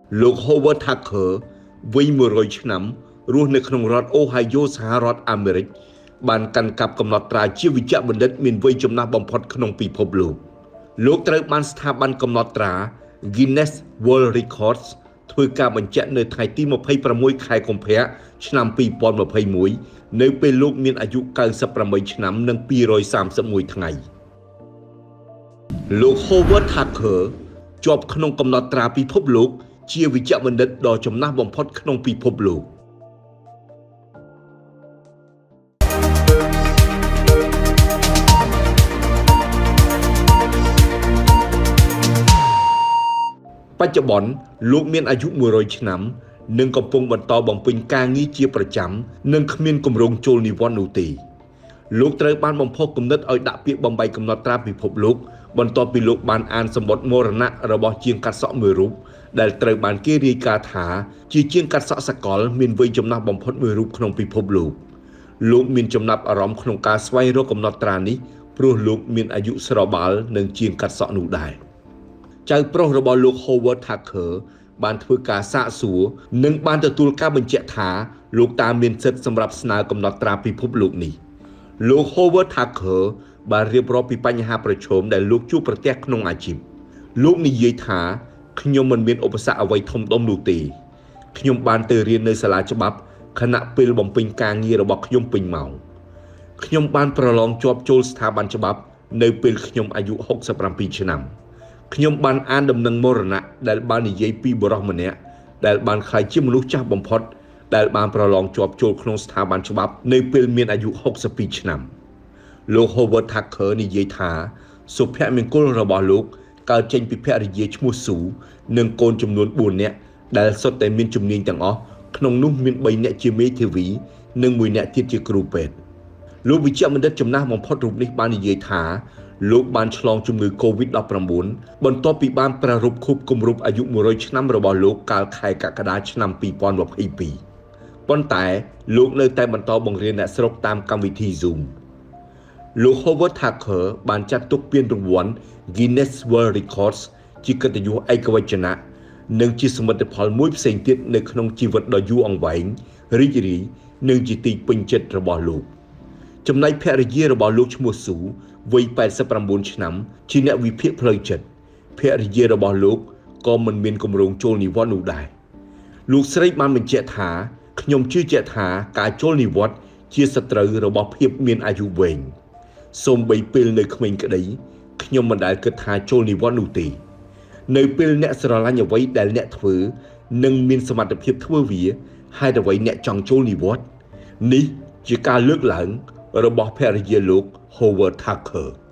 លោក Howard Tucker វ័យ100 ឆ្នាំរស់នៅក្នុងរដ្ឋ Ohio សហរដ្ឋអាមេរិកបានកាន់កាប់កំណត់ត្រាជាវិជ្ជបណ្ឌិតមានវ័យចំណាស់បំផុតក្នុងពិភពលោកលោកត្រូវបានស្ថាប័នកំណត់ត្រា Guinness World Records ធ្វើការបញ្ជាក់នៅថ្ងៃទី26 ខែកុម្ភៈឆ្នាំ2021នៅពេលលោកមានអាយុ98ឆ្នាំនិង231ថ្ងៃលោក Howard Tucker ជាប់ក្នុងកំណត់ត្រាពិភពលោកជាវិជ្ជបណ្ឌិតដ៏ចំណាស់បំផុតក្នុងពិភពលោកបច្ចុប្បន្នលោកមានអាយុ100ឆ្នាំនិងកំពុងបន្តបំពេញការងារជាប្រចាំនិងគ្មានគម្រោងចូលនិវត្តន៍នោះទេលោកត្រូវបានបំផុសគំនិតឲ្យដាក់ពាក្យបំបីកំណត់ត្រាពិភពលោកបន្ទាប់ពីលោកបានអានសម្បត្តិមរណៈរបស់ជាងកាត់សក់មួយរូបដែលត្រូវបានគេរាយការណ៍ថាជាជាងកាត់សក់សកលមានវ័យចំណាស់បំផុតមួយរូបក្នុងពិភពលោកមានចំណាប់អារម្មណ៍ក្នុងការស្វែងរកកំណត់ត្រានេះព្រោះលោកមានអាយុស្របាលនឹងជាងកាត់សក់នោះដែរចៅប្រុសរបស់លោក Howard Tucker បានធ្វើការសាកសួរនិងបានទទួលការបញ្ជាក់ថាលោកតាមានសិទ្ធិសម្រាប់ស្នើកំណត់ត្រាពិភពលោកនេះលោក Howard Tucker បានរៀបរាប់ពីបញ្ហាប្រឈមដែលលោកជួបប្រទះក្នុងអាជីពលោកនិយាយថាខ្ញុំមិនមានឧបសគ្គអ្វីធំដុំនោះទេខ្ញុំបានទៅរៀននៅសាលាច្បាប់ខណៈពេលបំពេញការងាររបស់ខ្ញុំពេញម៉ោងខ្ញុំបានប្រឡងជាប់ចូលស្ថាប័នច្បាប់នៅពេលខ្ញុំអាយុ67ឆ្នាំខ្ញុំបានអានដំណឹងមរណៈដែលបាននិយាយពីបុរសម្នាក់ដែលបានក្លាយជាមនុស្សចាស់បំផុតដែលបានប្រឡងជាប់ចូលក្នុងស្ថាប័នច្បាប់នៅពេលមានអាយុ62ឆ្នាំលោក Howard Tucker និយាយថាសុភមង្គលរបស់លោកកើតចេញពីភរិយាឈ្មោះស៊ូនិងកូនចំនួន4នាក់ដែលសុទ្ធតែមានជំនាញទាំងអស់ក្នុងនោះមាន3នាក់ជាមេធាវីនិង1នាក់ទៀតជាគ្រូពេទ្យលោកវិជ្ជបណ្ឌិតចំណាស់បំផុតរូបនេះបាននិយាយថាលោកបានឆ្លងជំងឺ COVID-19 បន្ទាប់ពីបានប្រារព្ធខួបគម្រប់អាយុ100ឆ្នាំរបស់លោកកាលខែកក្កដាឆ្នាំ2022ប៉ុន្តែលោកនៅតែបន្តបង្រៀនអ្នកស្រុកតាមកម្មវិធី Zoom លោក Howard Tucker បានចាត់ទុកពានរង្វាន់ Guinness World Records ជាកិត្តិយសឯកវចនៈនិងជាសមិទ្ធផលមួយផ្សេងទៀតនៅក្នុងជីវិតដ៏យូរអង្វែងរីករាយនិងជាទីពេញចិត្តរបស់លោកចំណែកភរិយារបស់លោកឈ្មោះស៊ូវ័យ89ឆ្នាំជាអ្នកវិភាគផ្លូវចិត្តភរិយារបស់លោកក៏មិនមានគម្រោងចូលនិវត្តន៍នោះដែរលោកស្រីបានបញ្ជាក់ថាខ្ញុំជឿជាក់ថាការចូលនិវត្តន៍ជាសត្រូវរបស់ភាពមានអាយុវែងសូម្បីពេលនៅក្មេងក្តីខ្ញុំមិនដែលគិតថាចូលនិវត្តន៍នោះទេនៅពេលអ្នកស្រឡាញ់អ្វីដែលអ្នកធ្វើនិងមានសមត្ថភាពធ្វើវាហេតុអ្វីអ្នកចង់ចូលនិវត្តន៍នេះជាការលើកឡើងរបស់ភរិយាលោក Howard Tucker